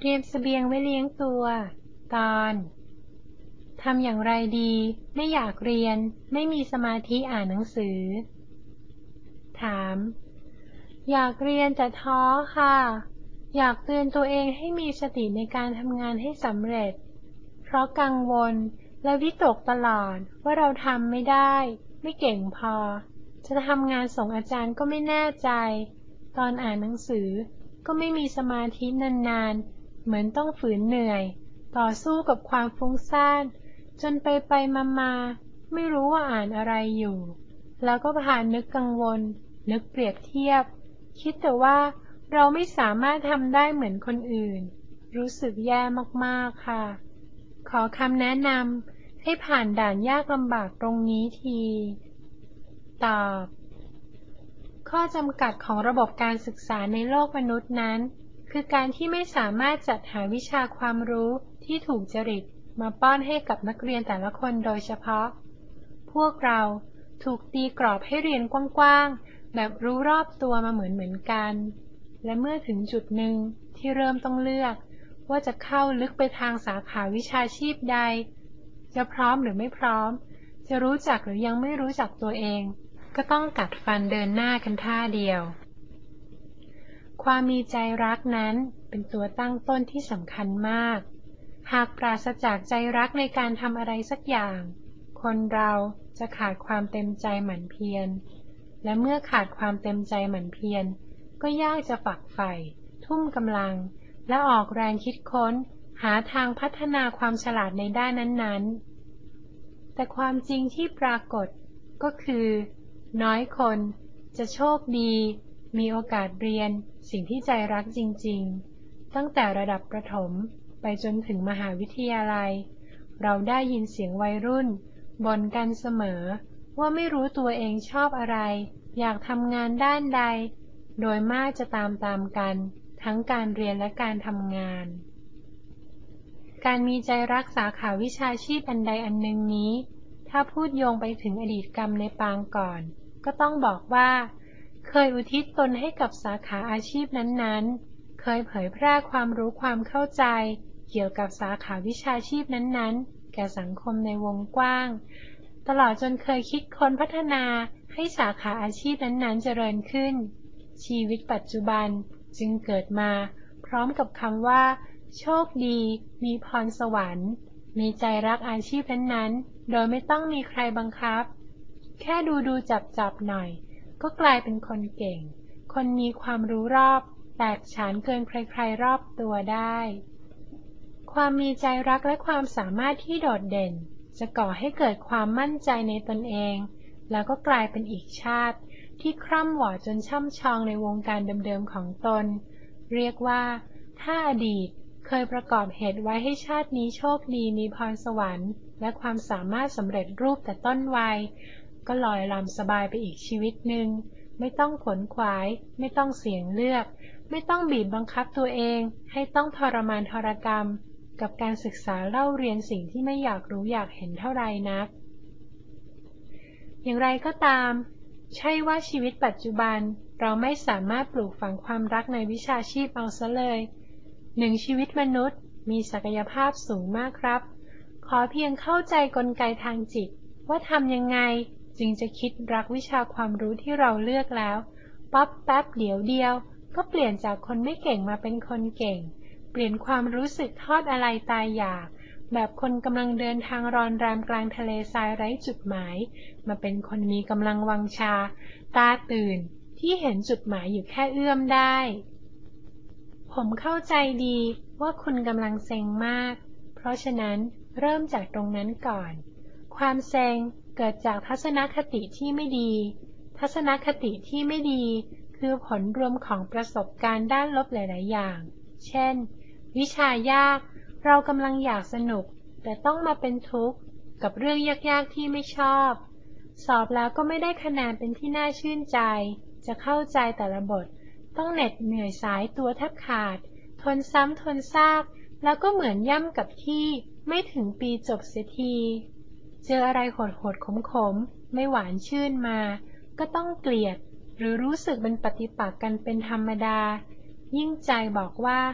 รียมเสบียงไว้เลี้ยงตัวตอนทำอย่างไรดีไม่อยากเรียนไม่มีสมาธิอ่านหนังสือถามอยากเรียนแต่ท้อค่ะอยากเตือนตัวเองให้มีสติในการทำงานให้สำเร็จเพราะกังวลและวิตกตลอดว่าเราทำไม่ได้ไม่เก่งพอจะทำงานส่งอาจารย์ก็ไม่แน่ใจตอนอ่านหนังสือก็ไม่มีสมาธินานๆเหมือนต้องฝืนเหนื่อยต่อสู้กับความฟุ้งซ่านจนไปมาไม่รู้ว่าอ่านอะไรอยู่แล้วก็ผ่านนึกกังวลนึกเปรียบเทียบคิดแต่ว่าเราไม่สามารถทำได้เหมือนคนอื่นรู้สึกแย่มากๆค่ะขอคำแนะนำให้ผ่านด่านยากลำบากตรงนี้ทีตอบข้อจำกัดของระบบการศึกษาในโลกมนุษย์นั้นคือการที่ไม่สามารถจัดหาวิชาความรู้ที่ถูกจริตมาป้อนให้กับนักเรียนแต่ละคนโดยเฉพาะพวกเราถูกตีกรอบให้เรียนกว้างๆแบบรู้รอบตัวมาเหมือนกันและเมื่อถึงจุดหนึ่งที่เริ่มต้องเลือกว่าจะเข้าลึกไปทางสาขาวิชาชีพใดจะพร้อมหรือไม่พร้อมจะรู้จักหรือยังไม่รู้จักตัวเองก็ต้องกัดฟันเดินหน้ากันท่าเดียวความมีใจรักนั้นเป็นตัวตั้งต้นที่สำคัญมากหากปราศจากใจรักในการทำอะไรสักอย่างคนเราจะขาดความเต็มใจหมั่นเพียรและเมื่อขาดความเต็มใจหมั่นเพียรก็ยากจะฝักใฝ่ทุ่มกำลังและออกแรงคิดค้นหาทางพัฒนาความฉลาดในด้านนั้นๆแต่ความจริงที่ปรากฏก็คือน้อยคนจะโชคดีมีโอกาสเรียนสิ่งที่ใจรักจริงๆตั้งแต่ระดับประถมไปจนถึงมหาวิทยาลัยเราได้ยินเสียงวัยรุ่นบ่นกันเสมอว่าไม่รู้ตัวเองชอบอะไรอยากทำงานด้านใดโดยมากจะตามกันทั้งการเรียนและการทำงานการมีใจรักสาขาวิชาชีพอันใดอันหนึ่งนี้ถ้าพูดโยงไปถึงอดีตกรรมในปางก่อนก็ต้องบอกว่าเคยอุทิศตนให้กับสาขาอาชีพนั้นๆเคยเผยแพร่ความรู้ความเข้าใจเกี่ยวกับสาขาวิชาชีพนั้นๆแก่สังคมในวงกว้างตลอดจนเคยคิดค้นพัฒนาให้สาขาอาชีพนั้นๆเจริญขึ้นชีวิตปัจจุบันจึงเกิดมาพร้อมกับคำว่าโชคดีมีพรสวรรค์มีใจรักอาชีพนั้นๆโดยไม่ต้องมีใครบังคับแค่ดูจับหน่อยก็กลายเป็นคนเก่งคนมีความรู้รอบแตกฉานเกินใครๆรอบตัวได้ความมีใจรักและความสามารถที่โดดเด่นจะก่อให้เกิดความมั่นใจในตนเองแล้วก็กลายเป็นอีกชาติที่คร่ำวอดจนช่ำชองในวงการเดิมๆของตนเรียกว่าถ้าอดีตเคยประกอบเหตุไว้ให้ชาตินี้โชคดีมีพรสวรรค์และความสามารถสำเร็จรูปแต่ต้นวัยก็ลอยลำสบายไปอีกชีวิตหนึ่งไม่ต้องขวนขวายไม่ต้องเสี่ยงเลือกไม่ต้องบีบบังคับตัวเองให้ต้องทรมานทรกรรมกับการศึกษาเล่าเรียนสิ่งที่ไม่อยากรู้อยากเห็นเท่าไรนักอย่างไรก็ตามใช่ว่าชีวิตปัจจุบันเราไม่สามารถปลูกฝังความรักในวิชาชีพเอาซะเลยหนึ่งชีวิตมนุษย์มีศักยภาพสูงมากครับขอเพียงเข้าใจกลไกทางจิตว่าทำยังไงจึงจะคิดรักวิชาความรู้ที่เราเลือกแล้วปั๊บแป๊บเดียวก็เปลี่ยนจากคนไม่เก่งมาเป็นคนเก่งเปลี่ยนความรู้สึกทอดอะไรตายอยากแบบคนกำลังเดินทางรอนแรมกลางทะเลทรายไร้จุดหมายมาเป็นคนมีกำลังวังชาตาตื่นที่เห็นจุดหมายอยู่แค่เอื้อมได้ผมเข้าใจดีว่าคุณกำลังเซ็งมากเพราะฉะนั้นเริ่มจากตรงนั้นก่อนความเซ็งเกิดจากทัศนคติที่ไม่ดีทัศนคติที่ไม่ดีคือผลรวมของประสบการณ์ด้านลบหลายๆอย่างเช่นวิชายากเรากำลังอยากสนุกแต่ต้องมาเป็นทุกข์กับเรื่องยากๆที่ไม่ชอบสอบแล้วก็ไม่ได้คะแนนเป็นที่น่าชื่นใจจะเข้าใจแต่ละบทต้องเหน็ดเหนื่อยสายตัวแทบขาดทนซ้ำทนซากแล้วก็เหมือนย่ำกับที่ไม่ถึงปีจบเสียทีเจออะไรโหดๆขมๆไม่หวานชื่นมาก็ต้องเกลียดหรือรู้สึกเป็นปฏิปักษ์กันเป็นธรรมดายิ่งใจบอกว่าไป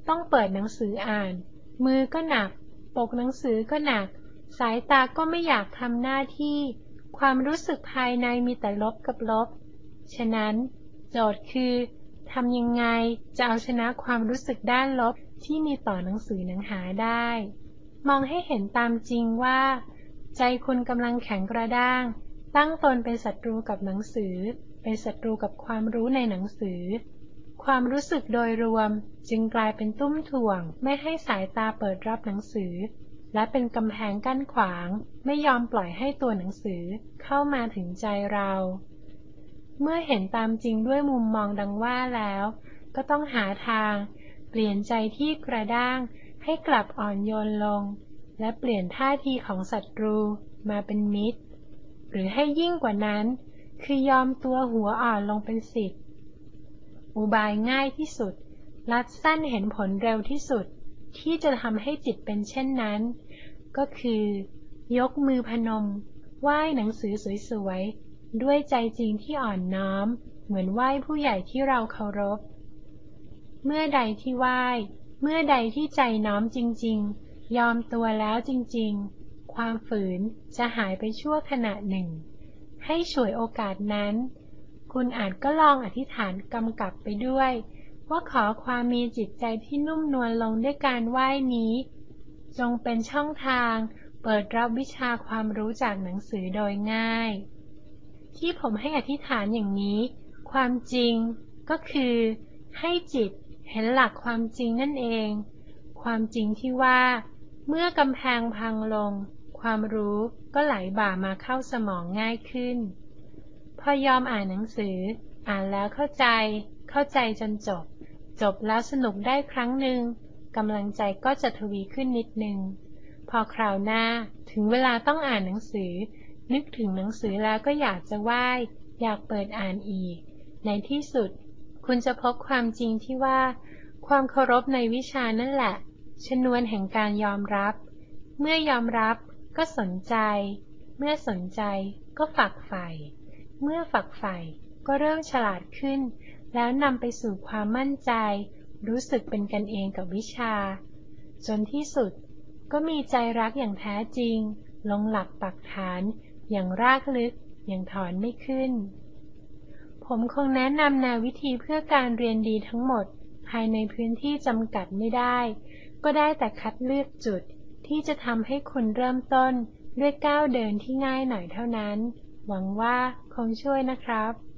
ต้องเปิดหนังสืออ่าน มือก็หนัก ปกหนังสือก็หนัก สายตาก็ไม่อยากทำหน้าที่ ความรู้สึกภายในมีแต่ลบกับลบ ฉะนั้นโจทย์คือทำยังไงจะเอาชนะความรู้สึกด้านลบที่มีต่อหนังสือหนังหาได้ มองให้เห็นตามจริงว่า ใจคุณกำลังแข็งกระด้าง ตั้งตนเป็นศัตรูกับหนังสือ เป็นศัตรูกับความรู้ในหนังสือ ความรู้สึกโดยรวมจึงกลายเป็นตุ้มถ่วงไม่ให้สายตาเปิดรับหนังสือ และเป็นกำแพงกั้นขวางไม่ยอมปล่อยให้ตัวหนังสือเข้ามาถึงใจเรา เมื่อเห็นตามจริงด้วยมุมมองดังว่าแล้ว ก็ต้องหาทางเปลี่ยนใจที่กระด้างให้กลับอ่อนโยนลง และเปลี่ยนท่าทีของศัตรูมาเป็นมิตร หรือให้ยิ่งกว่านั้นคือยอมตัวหัวอ่อนลงเป็นศิษย์อุบายง่ายที่สุดลัดสั้นเห็นผลเร็วที่สุดที่จะทำให้จิตเป็นเช่นนั้นก็คือยกมือพนมไหว้หนังสือสวยๆด้วยใจจริงที่อ่อนน้อมเหมือนไหว้ผู้ใหญ่ที่เราเคารพเมื่อใดที่ไหว้เมื่อใดที่ใจน้อมจริงๆยอมตัวแล้วจริงๆความฝืนจะหายไปชั่วขณะหนึ่งให้ฉวยโอกาสนั้นคุณอาจก็ลองอธิษฐานกำกับไปด้วยว่าขอความมีจิตใจที่นุ่มนวลลงด้วยการไหว้นี้จงเป็นช่องทางเปิดรับวิชาความรู้จากหนังสือโดยง่ายที่ผมให้อธิษฐานอย่างนี้ความจริงก็คือให้จิตเห็นหลักความจริงนั่นเองความจริงที่ว่าเมื่อกำแพงพังลงความรู้ก็ไหลบ่ามาเข้าสมองง่ายขึ้นพอยอมอ่านหนังสืออ่านแล้วเข้าใจจนจบแล้วสนุกได้ครั้งหนึ่งกำลังใจก็จะทวีขึ้นนิดนึงพอคราวหน้าถึงเวลาต้องอ่านหนังสือนึกถึงหนังสือแล้วก็อยากจะไหว้อยากเปิดอ่านอีกในที่สุดคุณจะพบความจริงที่ว่าความเคารพในวิชานั่นแหละชนวนแห่งการยอมรับเมื่อยอมรับก็สนใจเมื่อสนใจก็ฝักใฝ่เมื่อฝักใฝ่ก็เริ่มฉลาดขึ้นแล้วนำไปสู่ความมั่นใจรู้สึกเป็นกันเองกับวิชาจนที่สุดก็มีใจรักอย่างแท้จริงลงหลักปักฐานอย่างรากลึกอย่างถอนไม่ขึ้นผมคงแนะนำแนววิธีเพื่อการเรียนดีทั้งหมดภายในพื้นที่จำกัดไม่ได้ก็ได้แต่คัดเลือกจุดที่จะทำให้คุณเริ่มต้นด้วยก้าวเดินที่ง่ายหน่อยเท่านั้นหวังว่าคงช่วยนะครับ